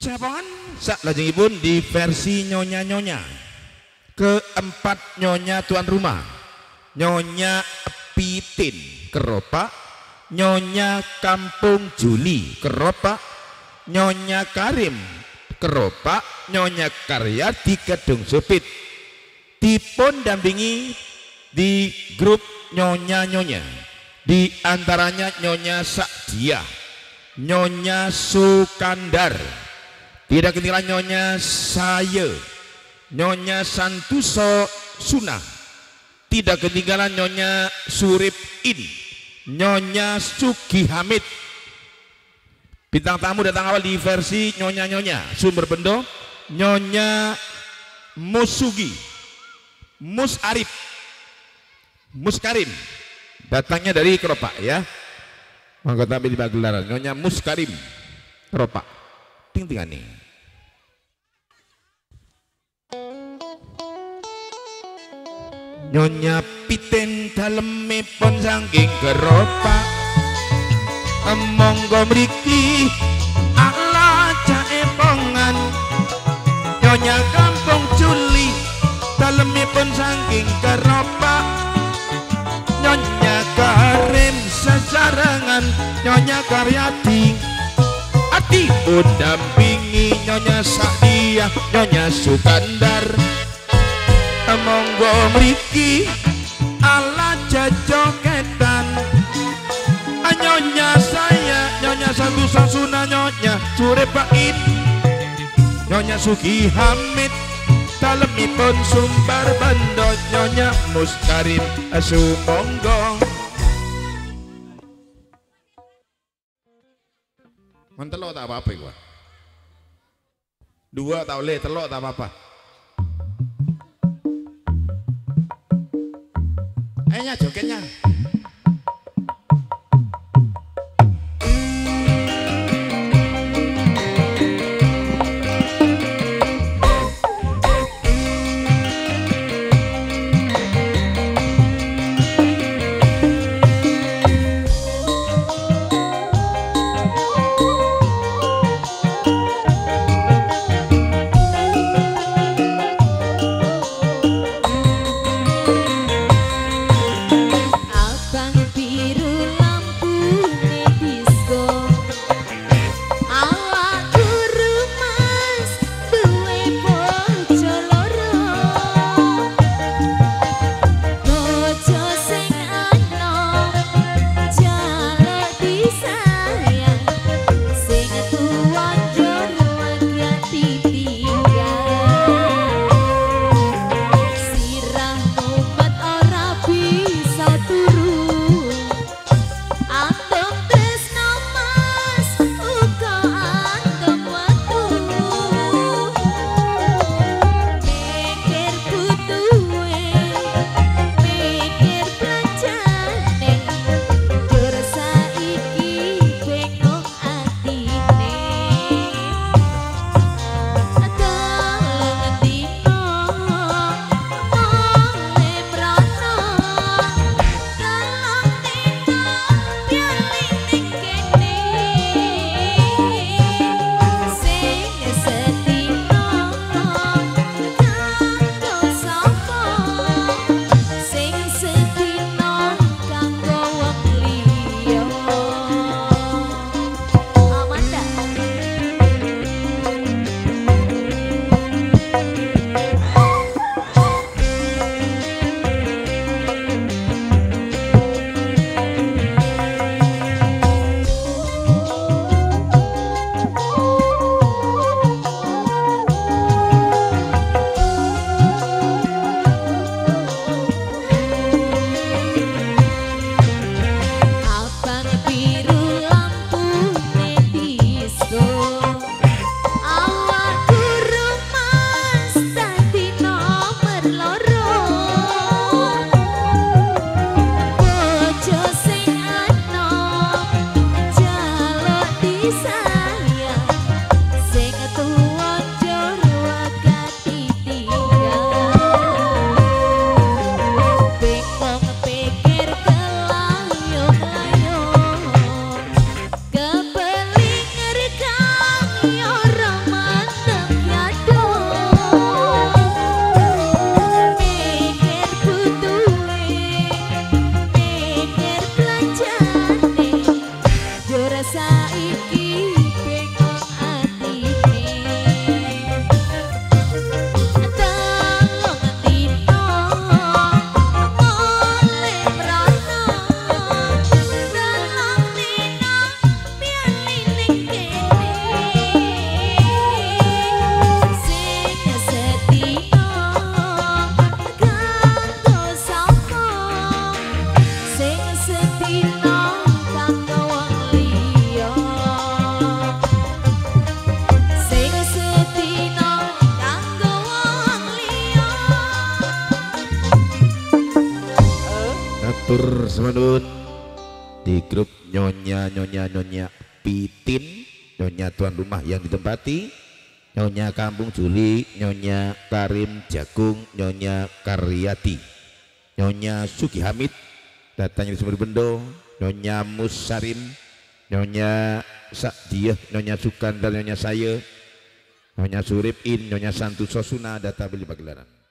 Siapaan? Saklajengipun di versi nyonya-nyonya. Keempat nyonya tuan rumah. Nyonya Pitin Keropak, Nyonya Kampung Juli Keropak, Nyonya Karim Keropak, Nyonya Karyadi Kedung Supit. Dipun dampingi di grup nyonya-nyonya. Di antaranya Nyonya Sakdia, Nyonya Sukandar, tidak ketinggalan Nyonya Saye, Nyonya Santuso Sunah, tidak ketinggalan Nyonya Surip In, Nyonya Sugi Hamid. Bintang tamu datang awal di versi nyonya-nyonya. Sumber bendo Nyonya Musugi, Mus Arif, Mus Karim, datangnya dari Keropak ya. Monggo tampil di pagelaran Nyonya Mus Karim Keropak. Ting-tingan nih. Nyonya Piten dalemipun saking Keropak, monggo mriki ala jae pongan. Nyonya Kampung Juli dalemipun saking Keropak, Nyonya Karim sesarengan, Nyonya Karyadi ati pun dampingi Nyonya Sakdia, Nyonya Sukandar. Monggo mriki ala jajoketan. Nyonya saya, Nyonya Santuso Sunah, Nyonya Surepain, Nyonya Sugi Hamid dalemipun sumbar bendo, Nyonya Muskarim sumonggo. Mentelok tak apa-apa gua. Dua tak boleh, telok tak apa-apa. Ayo jogetnya. Matur semanun di grup Nyonya Pitin, Nyonya tuan rumah yang ditempati, Nyonya Kampung Juli, Nyonya Karim Jagung, Nyonya Karyati, Nyonya Suki Hamid, datangnya di Sumber Bendo, Nyonya Musarim, Nyonya Sakdiah, Nyonya Sukan dan Nyonya saya, Nyonya Suripin, Nyonya Santu Sosuna, data beli pagelaran.